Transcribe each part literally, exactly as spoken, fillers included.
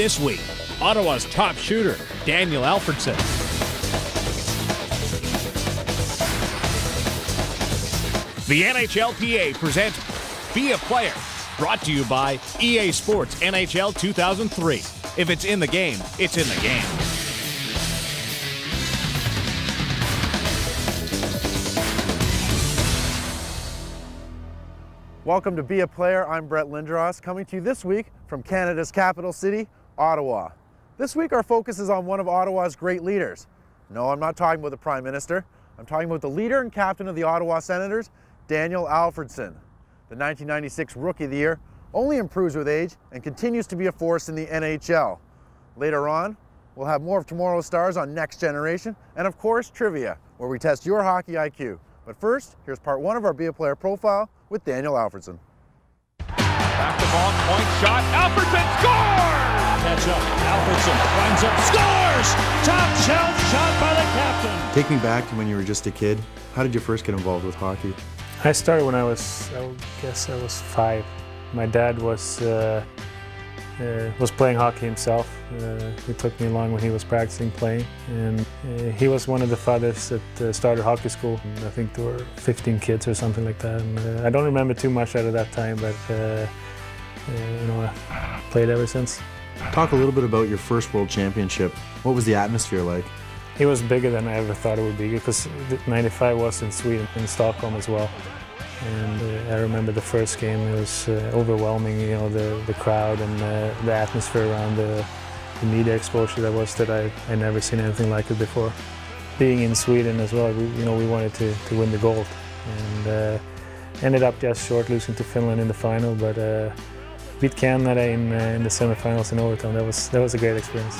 This week, Ottawa's top shooter, Daniel Alfredsson. The N H L P A presents Be a Player, brought to you by E A Sports N H L two thousand three. If it's in the game, it's in the game. Welcome to Be a Player. I'm Brett Lindros, coming to you this week from Canada's capital city, Ottawa. This week our focus is on one of Ottawa's great leaders. No, I'm not talking about the Prime Minister. I'm talking about the leader and captain of the Ottawa Senators, Daniel Alfredsson. The nineteen ninety-six Rookie of the Year only improves with age and continues to be a force in the N H L. Later on, we'll have more of tomorrow's stars on Next Generation and of course trivia, where we test your hockey I Q. But first, here's part one of our Be a Player profile with Daniel Alfredsson. Back the ball, point shot, Alfredsson scores! Catch up, Alfredsson winds up, scores! Top shelf shot by the captain. Take me back to when you were just a kid. How did you first get involved with hockey? I started when I was, I guess I was five. My dad was uh, uh, was playing hockey himself. Uh, he took me along when he was practicing playing, and uh, he was one of the fathers that uh, started hockey school. And I think there were fifteen kids or something like that. And uh, I don't remember too much out of that time, but uh, uh, you know, I played ever since. Talk a little bit about your first World Championship. What was the atmosphere like? It was bigger than I ever thought it would be, because ninety-five was in Sweden, in Stockholm as well. And uh, I remember the first game, it was uh, overwhelming, you know, the, the crowd and uh, the atmosphere around the, the media exposure that was that I I never seen anything like it before. Being in Sweden as well, we, you know, we wanted to, to win the gold. And uh, ended up just short, losing to Finland in the final, but uh, beat Canada in, uh, in the semifinals in overtime. That was, that was a great experience.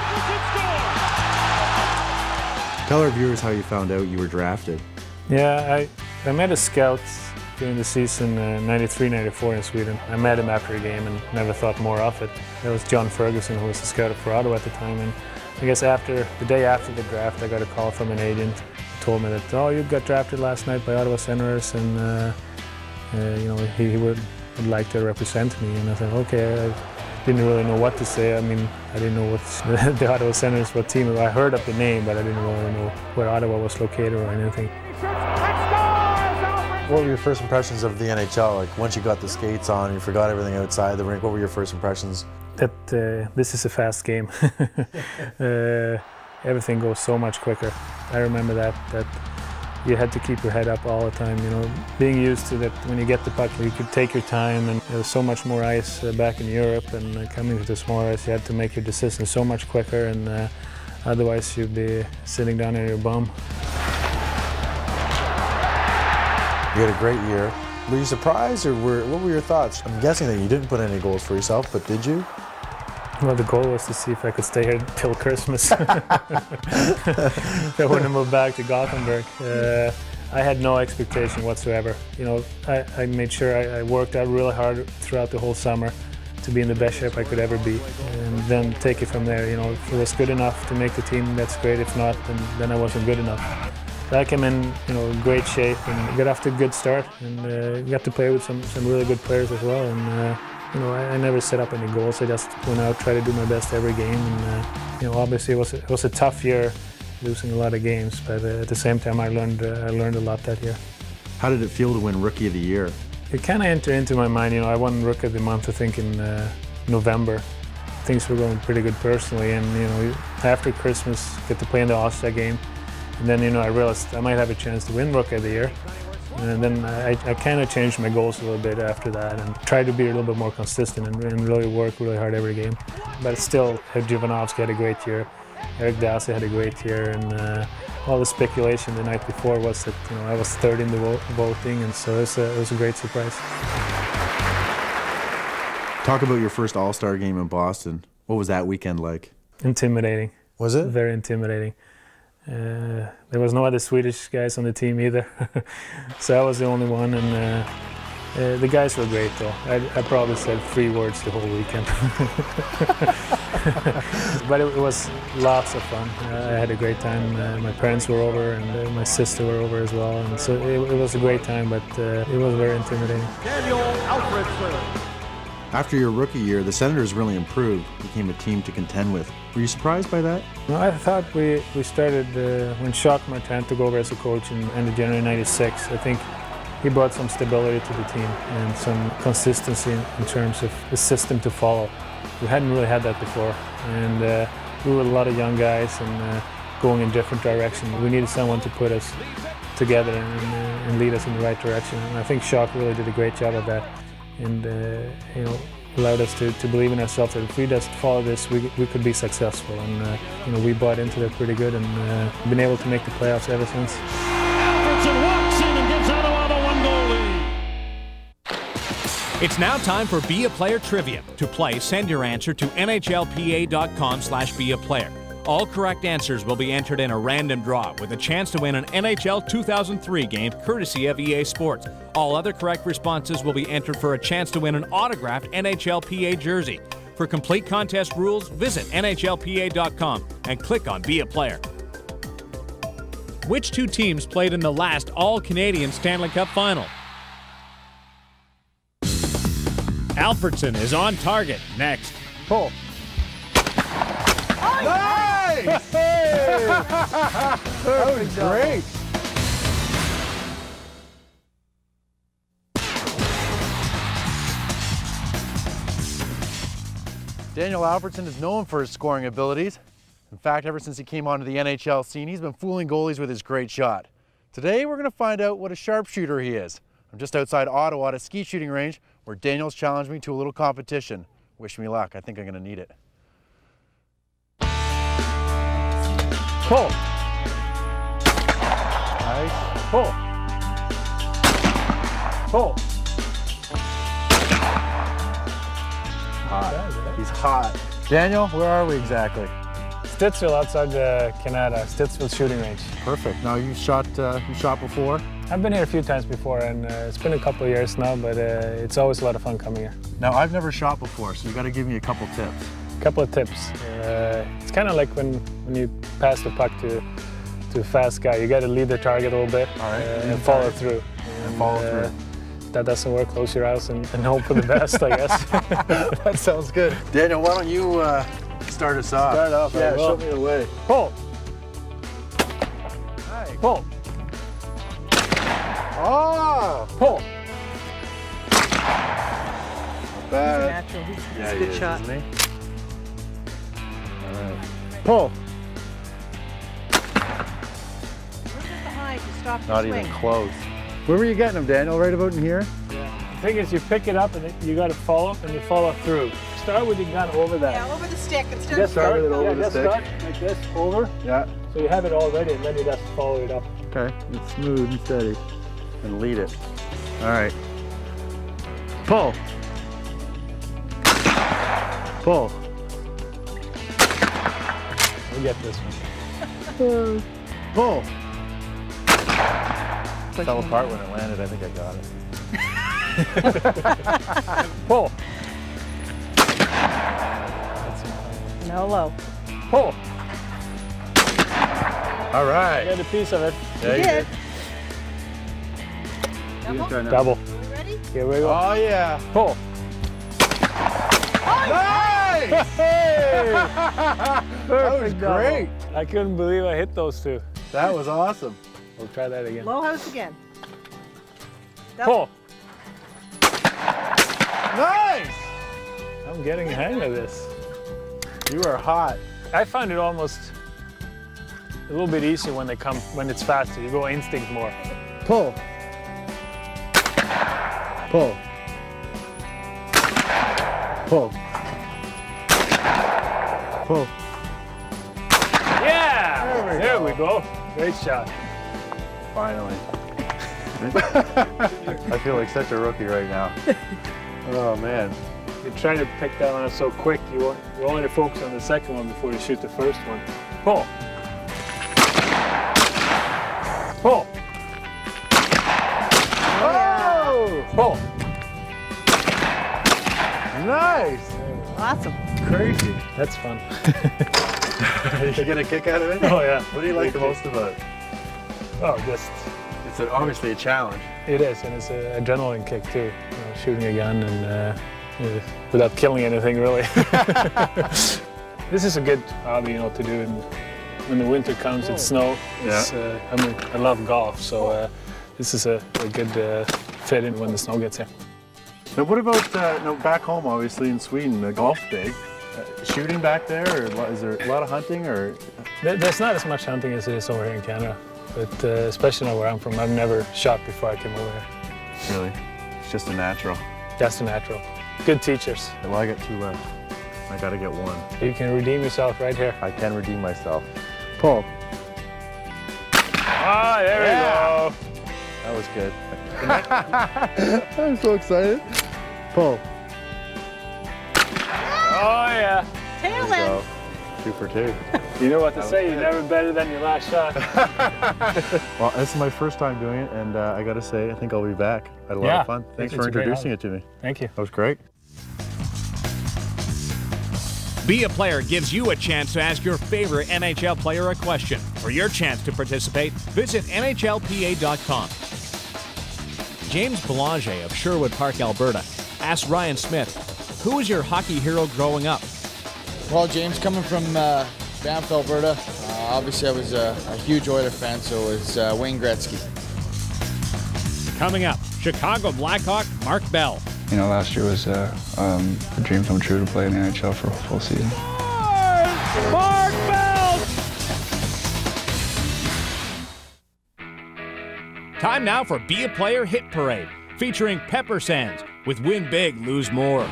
Tell our viewers how you found out you were drafted. Yeah, I, I met a scout during the season uh, ninety-three ninety-four in Sweden. I met him after a game and never thought more of it. That was John Ferguson, who was the scout for Ottawa at the time. And I guess after the day after the draft, I got a call from an agent who told me that, oh, you got drafted last night by Ottawa Senators, and uh, uh, you know, he, he would, would like to represent me. And I said, okay. I didn't really know what to say. I mean, I didn't know what the, the Ottawa Senators, what team. I heard of the name, but I didn't really know where Ottawa was located or anything. What were your first impressions of the N H L? Like, once you got the skates on, you forgot everything outside the rink, what were your first impressions? That uh, this is a fast game. uh, everything goes so much quicker. I remember that, that you had to keep your head up all the time, you know, being used to that when you get the puck, you could take your time, and there was so much more ice uh, back in Europe, and uh, coming to the small ice, you had to make your decisions so much quicker, and uh, otherwise you'd be sitting down in your bum. You had a great year. Were you surprised, or were, what were your thoughts? I'm guessing that you didn't put any goals for yourself, but did you? Well, the goal was to see if I could stay here till Christmas. I wouldn't move back to Gothenburg. Uh, I had no expectation whatsoever. You know, I, I made sure I, I worked out really hard throughout the whole summer to be in the best shape I could ever be, and then take it from there. You know, if it was good enough to make the team, that's great. If not, then, then I wasn't good enough. I came in, you know, in great shape and got off to a good start, and uh, got to play with some, some really good players as well. And uh, you know, I, I never set up any goals. I just went out, tried to do my best every game. And uh, you know, obviously it was a, it was a tough year, losing a lot of games. But uh, at the same time, I learned uh, I learned a lot that year. How did it feel to win Rookie of the Year? It kind of entered into my mind. You know, I won Rookie of the Month, I think, in uh, November. Things were going pretty good personally, and you know, after Christmas, get to play in the All-Star game. And then, you know, I realized I might have a chance to win Rookie of the Year. And then I, I kind of changed my goals a little bit after that and tried to be a little bit more consistent and, and really work really hard every game. But still, Jovanovski had a great year. Eric Dowsey had a great year. And uh, all the speculation the night before was that, you know, I was third in the vo voting, and so it was, a, it was a great surprise. Talk about your first All-Star game in Boston. What was that weekend like? Intimidating. Was it? Very intimidating. Uh, there was no other Swedish guys on the team either, so I was the only one, and uh, uh, the guys were great though. I, I probably said three words the whole weekend. But it, it was lots of fun. Uh, I had a great time. Uh, my parents were over, and uh, my sister were over as well, and so it, it was a great time, but uh, it was very intimidating. Daniel Alfredsson. After your rookie year, the Senators really improved, became a team to contend with. Were you surprised by that? No, I thought we, we started uh, when Jacques Martin took over as a coach in end of January ninety-six. I think he brought some stability to the team and some consistency in, in terms of the system to follow. We hadn't really had that before, and uh, we were a lot of young guys and uh, going in different directions. We needed someone to put us together and, uh, and lead us in the right direction. And I think Jacques really did a great job of that, and uh, you know, allowed us to, to believe in ourselves that if we just follow this, we, we could be successful. And uh, you know, we bought into that pretty good, and uh, been able to make the playoffs ever since. Alfredsson walks in and gives Ottawa the one-goal lead. It's now time for Be a Player Trivia. To play, send your answer to N H L P A dot com slash be a player. All correct answers will be entered in a random draw with a chance to win an N H L two thousand three game courtesy of E A Sports. All other correct responses will be entered for a chance to win an autographed N H L P A jersey. For complete contest rules, visit N H L P A dot com and click on Be a Player. Which two teams played in the last All-Canadian Stanley Cup final? Alfredsson is on target next. Pull. Nice! That was great. Daniel Alfredsson is known for his scoring abilities. In fact, ever since he came onto the N H L scene, he's been fooling goalies with his great shot. Today, we're going to find out what a sharpshooter he is. I'm just outside Ottawa at a ski shooting range where Daniel's challenged me to a little competition. Wish me luck. I think I'm going to need it. Pull. Nice. Pull. Pull. Hot. He's hot. Daniel, where are we exactly? Stittsville outside uh, Canada, Stittsville shooting range. Perfect. Now you shot. Uh, you shot before. I've been here a few times before, and uh, it's been a couple of years now, but uh, it's always a lot of fun coming here. Now I've never shot before, so you got to give me a couple tips. A couple of tips. Uh, it's kind of like when when you pass the puck to to a fast guy. You got to lead the target a little bit, All right. uh, and follow target. through. And follow uh, through. If that doesn't work, close your eyes and, and hope for the best, I guess. That sounds good. Daniel, why don't you uh, start us off? Start off, Yeah, I show will. me the way. Pull. Nice. Pull. Oh! Pull. Not bad. Natural. He's, he's Yeah, a he good is, shot. isn't he? All right. Pull. A little bit behind to stop Not the even swing. close. Where were you getting him, Daniel? Right about in here? The thing is, you pick it up and it, you got to follow and you follow through. Start with your gun over that. Yeah, over the stick instead Just of start with it over yeah, the just stick. start like this, over. Yeah. So you have it all ready, and then you just follow it up. Okay. It's smooth and steady. And lead it. All right. Pull. Pull. We get this one. Pull. It fell apart when it landed. I think I got it. Pull. No low. Pull. All right. Get a piece of it. Yeah, You you did. did. Double? Double. Are we ready? Here we go. Oh, yeah. Pull. Nice! Hey! That was Perfect double. great. I couldn't believe I hit those two. That was awesome. We'll try that again. Low house again. Double. Pull. Nice! I'm getting a hang of this. You are hot. I find it almost a little bit easier when they come when it's faster. You go instinct more. Pull. Pull. Pull. Pull. Yeah! There we There go. we go. Great shot. Finally. I feel like such a rookie right now. Oh, man. You try to pick that one up so quick, you want, you only focus on the second one before you shoot the first one. Pull. Pull. Oh! Pull. Nice! Awesome. Crazy. That's fun. Did you get a kick out of it? Oh yeah. What do you like the most about it? Oh, just It's a, obviously a challenge. it is, and it's an adrenaline kick too. You know, shooting a gun and uh, uh, without killing anything, really. This is a good hobby, you know, to do in, when the winter comes and snow. It's, Yeah. uh, I mean, I love golf, so uh, this is a, a good uh, fit in when the snow gets here. Now, what about uh, now back home? Obviously, in Sweden, the golf's big. Uh, shooting back there, or is there a lot of hunting, or? There, there's not as much hunting as it is over here in Canada, but uh, especially now where I'm from, I've never shot before I came over here. Really, it's just a natural. Just a natural. Good teachers. Well, I got two left. I got to get one. You can redeem yourself right here. I can redeem myself. Pull. Ah, there Yeah. we go. That was good. I'm so excited. Pull. Oh, yeah. Tail There we end. go. Two for two. You know what to That say, was you're good. never better than your last shot. Well, this is my first time doing it, and uh, I got to say, I think I'll be back. I had a lot Yeah, of fun. Thanks it's for a great introducing hobby. it to me. Thank you. That was great. Be a Player gives you a chance to ask your favorite N H L player a question. For your chance to participate, visit N H L P A dot com. James Belanger of Sherwood Park, Alberta, asked Ryan Smith, who was your hockey hero growing up? Well, James, coming from uh, Banff, Alberta, uh, obviously I was a, a huge Oiler fan, so it was uh, Wayne Gretzky. Coming up, Chicago Blackhawk Mark Bell. You know, last year was uh, um, a dream come true to play in the N H L for a full season. Mark Bell! Time now for Be a Player Hit Parade, featuring Pepper Sands with Win Big, Lose More.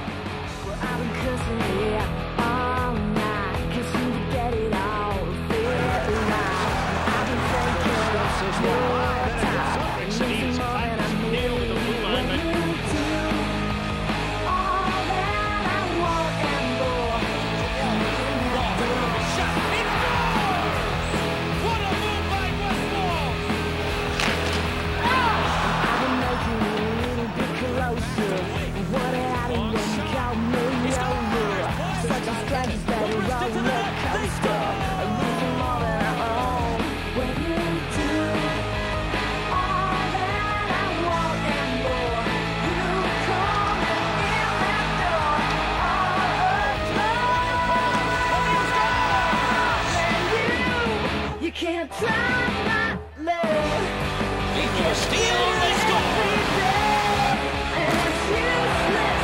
Can't try not love. He can steal the score. And it's useless.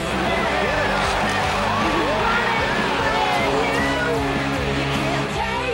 You want it, you can't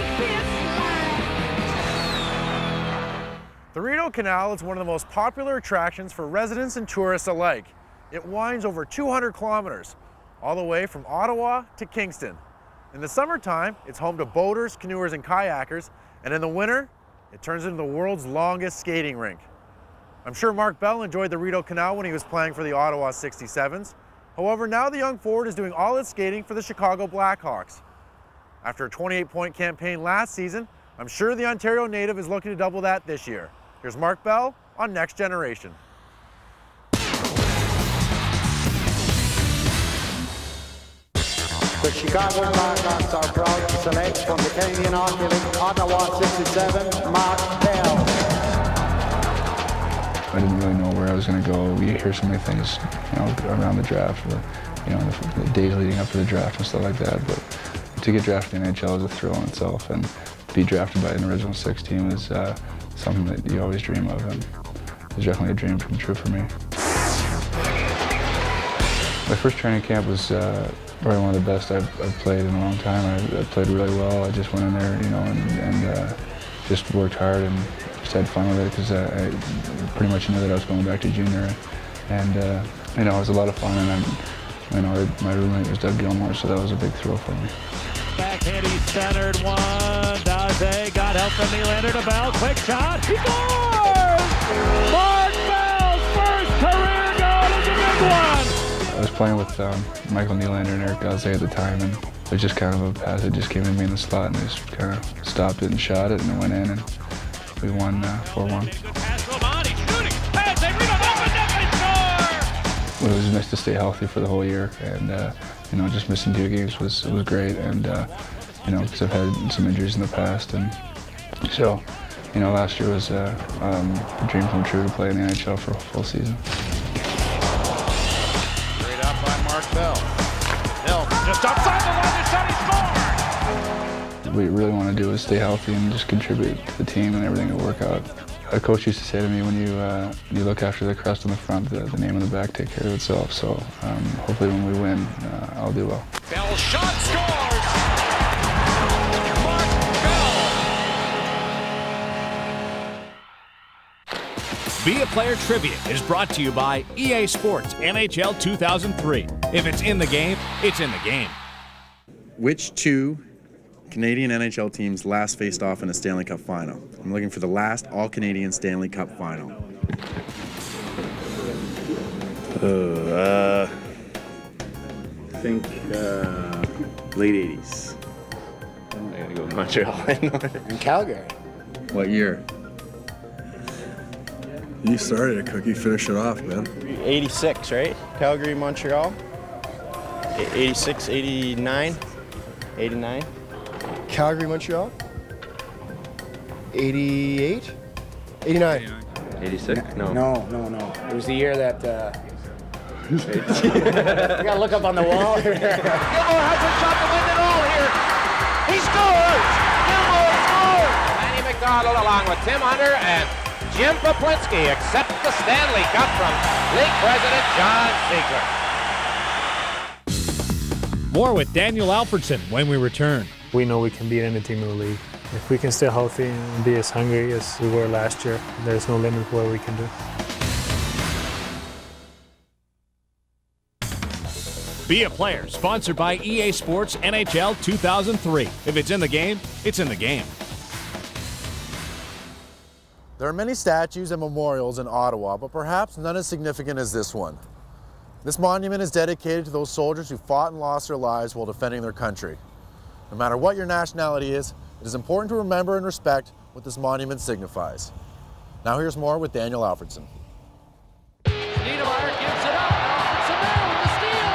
take this life. The Rideau Canal is one of the most popular attractions for residents and tourists alike. It winds over two hundred kilometers, all the way from Ottawa to Kingston. In the summertime, it's home to boaters, canoers, and kayakers, and in the winter, it turns into the world's longest skating rink. I'm sure Mark Bell enjoyed the Rideau Canal when he was playing for the Ottawa sixty-sevens. However, now the young forward is doing all his skating for the Chicago Blackhawks. After a twenty-eight point campaign last season, I'm sure the Ontario native is looking to double that this year. Here's Mark Bell on Next Generation. The Chicago Blackhawks are proud to select from the Canadian Hockey League Ottawa sixty-seven, Mark Bell. I didn't really know where I was going to go. You hear so many things, you know, around the draft, the, you know, the, the days leading up to the draft and stuff like that. But to get drafted in the N H L is a thrill in itself, and be drafted by an original six team is uh, something that you always dream of, and it's definitely a dream come true for me. My first training camp was uh, probably one of the best I've, I've played in a long time. I, I played really well. I just went in there, you know, and, and uh, just worked hard and just had fun with it because I, I pretty much knew that I was going back to junior, and uh, you know, it was a lot of fun. And I'm, you know, my roommate was Doug Gilmore, so that was a big thrill for me. Backhand, he centered one. Daze got help from Nylander to Bell. Quick shot. He scores! Mark Bell's first career goal is a big one. I was playing with um, Michael Nylander and Eric Daze at the time, and it was just kind of a pass that just came to me in the slot, and I just kind of stopped it and shot it, and it went in, and we won four one. Well, it was nice to stay healthy for the whole year, and uh, you know, just missing two games was was great, and uh, you know, because I've had some injuries in the past, and so, you know, last year was uh, um, a dream come true to play in the N H L for a full season. Straight out by Mark Bell. what we really want to do is stay healthy and just contribute to the team and everything will work out. A coach used to say to me, when you uh, you look after the crest on the front, the, the name on the back takes care of itself. So um, hopefully when we win, uh, I'll do well. Bell shot scores! Mark Bell! Be a Player Trivia is brought to you by E A Sports N H L two thousand three. If it's in the game, it's in the game. Which two Canadian N H L teams last faced off in a Stanley Cup final? I'm looking for the last all-Canadian Stanley Cup final. Uh, I think uh, late eighties. I'm gonna go with Montreal. In Calgary. What year? You started it, Cookie. Finish it off, man. eighty-six, right? Calgary, Montreal. eighty-six, eighty-nine. eighty-nine. Calgary, Montreal. eighty-eight. eighty-nine. eighty-six? No. No, no, no. It was the year that. Uh... we gotta look up on the wall here. Gilmore has a shot to win it all here. He scores! Gilmore scores! Manny McDonald along with Tim Hunter and Jim Poplinski accept the Stanley Cup from league president John Ziegler. More with Daniel Alfredsson when we return. We know we can beat any team in the league. If we can stay healthy and be as hungry as we were last year, there's no limit to what we can do. Be a Player, sponsored by E A Sports N H L two thousand three. If it's in the game, it's in the game. There are many statues and memorials in Ottawa, but perhaps none as significant as this one. This monument is dedicated to those soldiers who fought and lost their lives while defending their country. No matter what your nationality is, it is important to remember and respect what this monument signifies. Now here's more with Daniel Alfredsson. Niedermeyer gives it up. Alfredsson there with the steal.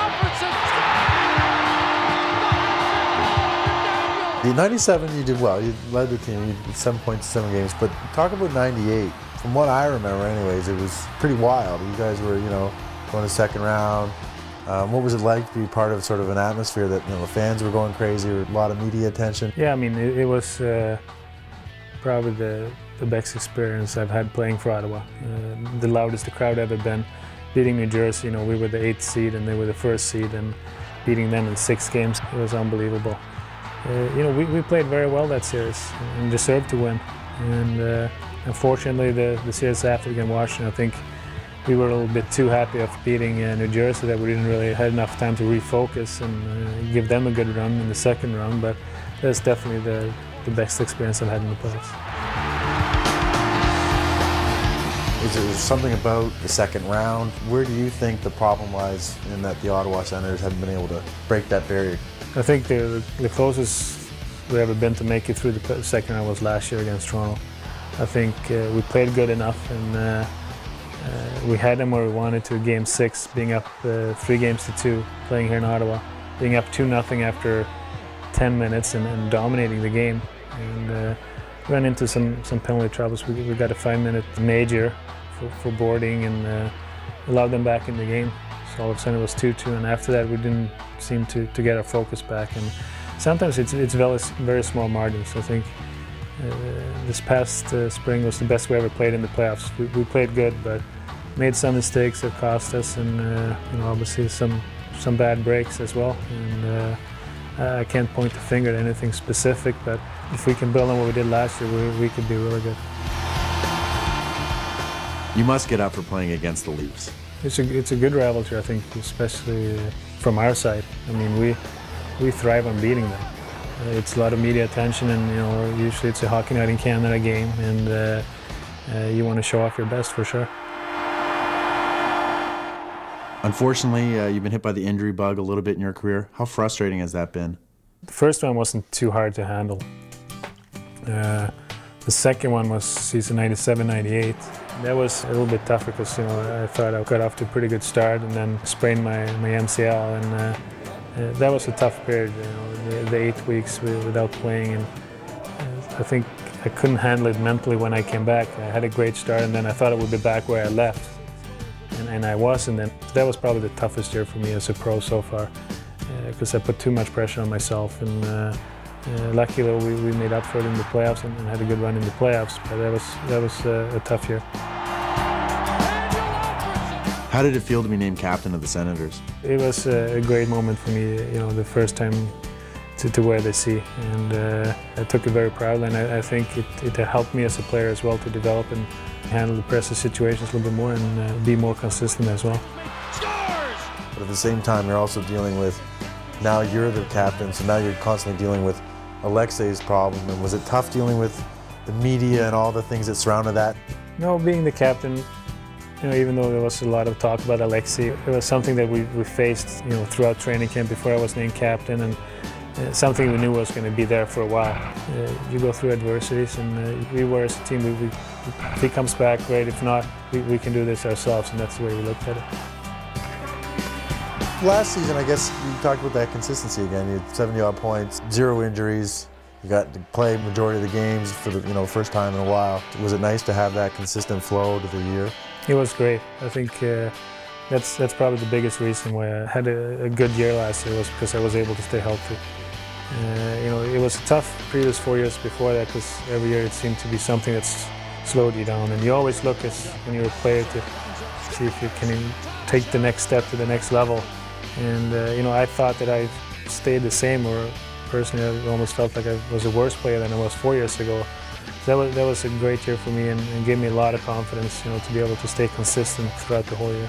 Alfredsson. In ninety-seven, you did well. You led the team. You did seven points in seven games. But talk about ninety-eight. From what I remember, anyways, it was pretty wild. You guys were, you know, going to second round. Um, what was it like to be part of sort of an atmosphere that, you know, the fans were going crazy, a lot of media attention? Yeah, I mean, it, it was uh, probably the, the best experience I've had playing for Ottawa. Uh, the loudest the crowd ever been. Beating New Jersey, you know, we were the eighth seed and they were the first seed, and beating them in six games, it was unbelievable. Uh, you know, we, we played very well that series and deserved to win. And uh, unfortunately, the, the series after against Washington, I think we were a little bit too happy of beating uh, New Jersey that we didn't really have enough time to refocus and uh, give them a good run in the second round. But that's definitely the, the best experience I've had in the playoffs. Is there something about the second round? Where do you think the problem lies in that the Ottawa Senators haven't been able to break that barrier? I think the, the closest we ever been to make it through the second round was last year against Toronto. I think uh, we played good enough, and uh, uh, we had them where we wanted to. Game six, being up uh, three games to two, playing here in Ottawa, being up two nothing after ten minutes and, and dominating the game. And uh, ran into some, some penalty troubles. We, we got a five-minute major for, for boarding and uh, allowed them back in the game. So all of a sudden it was two two, and after that we didn't seem to, to get our focus back. And sometimes it's, it's very, very small margins. I think uh, this past uh, spring was the best we ever played in the playoffs. We, we played good, but made some mistakes that cost us, and uh, you know, obviously some, some bad breaks as well. And uh, I can't point the finger at anything specific, but if we can build on what we did last year, we, we could be really good. You must get up for playing against the Leafs. It's a, it's a good rivalry, I think, especially from our side. I mean, we, we thrive on beating them. Uh, it's a lot of media attention, and you know, usually it's a Hockey Night in Canada game, and uh, uh, you want to show off your best for sure. Unfortunately, uh, you've been hit by the injury bug a little bit in your career. How frustrating has that been? The first one wasn't too hard to handle. Uh, the second one was season ninety-seven ninety-eight. That was a little bit tougher because, you know, I thought I got off to a pretty good start and then sprained my, my M C L, and uh, uh, that was a tough period, you know, the, the eight weeks without playing. And uh, I think I couldn't handle it mentally when I came back. I had a great start, and then I thought I would be back where I left, and, and I wasn't. And that was probably the toughest year for me as a pro so far, because uh, I put too much pressure on myself, and uh, Uh, lucky though, we, we made up for it in the playoffs and, and had a good run in the playoffs, but that was, that was uh, a tough year. How did it feel to be named captain of the Senators? It was a, a great moment for me, you know, the first time to, to wear the C, and uh, I took it very proudly, and I, I think it, it helped me as a player as well to develop and handle the pressure situations a little bit more and uh, be more consistent as well. But at the same time, you're also dealing with, now you're the captain, so now you're constantly dealing with Alexei's problem. And was it tough dealing with the media and all the things that surrounded that? No, being the captain, you know, even though there was a lot of talk about Alexei, it was something that we, we faced, you know, throughout training camp before I was named captain, and uh, something we knew was going to be there for a while. Uh, you go through adversities, and uh, we were as a team, we, we, if he comes back, great. If not, we, we can do this ourselves, and that's the way we looked at it. Last season, I guess you talked about that consistency again. You had seventy odd points, zero injuries. You got to play majority of the games for the you know first time in a while. Was it nice to have that consistent flow to the year? It was great. I think uh, that's that's probably the biggest reason why I had a, a good year last year was because I was able to stay healthy. Uh, you know, it was a tough previous four years before that because every year it seemed to be something that's slowed you down, and you always look as when you're a player to see if you can take the next step to the next level. And uh, you know, I thought that I stayed the same, or personally, I almost felt like I was a worse player than I was four years ago. So that was that was a great year for me, and, and gave me a lot of confidence, you know, to be able to stay consistent throughout the whole year.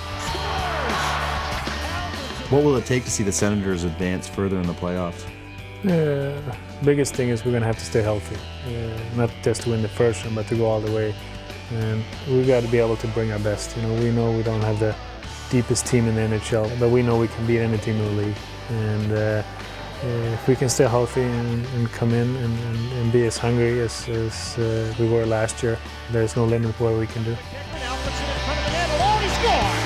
What will it take to see the Senators advance further in the playoffs? Uh, biggest thing is we're going to have to stay healthy, uh, not just to win the first round, but to go all the way. And we've got to be able to bring our best. You know, we know we don't have the deepest team in the N H L, but we know we can beat any team in the league. And uh, if we can stay healthy and, and come in and, and, and be as hungry as, as uh, we were last year, there's no limit what we can do. Alfredsson in front of the net, alone, he scores!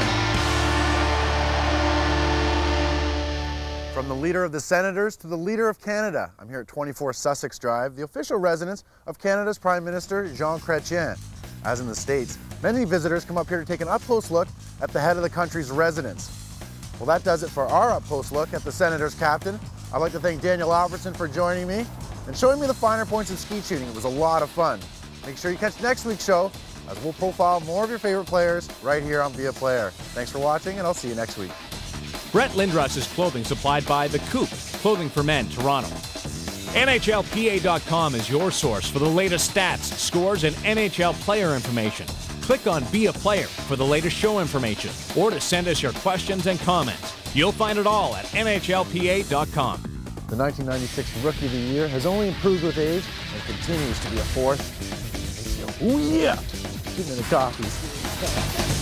From the leader of the Senators to the leader of Canada, I'm here at twenty-four Sussex Drive, the official residence of Canada's Prime Minister, Jean Chrétien. As in the States, many visitors come up here to take an up-close look at the head of the country's residence. Well, that does it for our up-close look at the Senators captain. I'd like to thank Daniel Alfredsson for joining me and showing me the finer points of skeet shooting. It was a lot of fun. Make sure you catch next week's show as we'll profile more of your favorite players right here on Be a Player. Thanks for watching, and I'll see you next week. Brett Lindros's clothing supplied by The Coop, Clothing for Men, Toronto. N H L P A dot com is your source for the latest stats, scores, and N H L player information. Click on Be a Player for the latest show information or to send us your questions and comments. You'll find it all at N H L P A dot com. The nineteen ninety-six Rookie of the Year has only improved with age and continues to be a force. Oh yeah! Give me the coffees.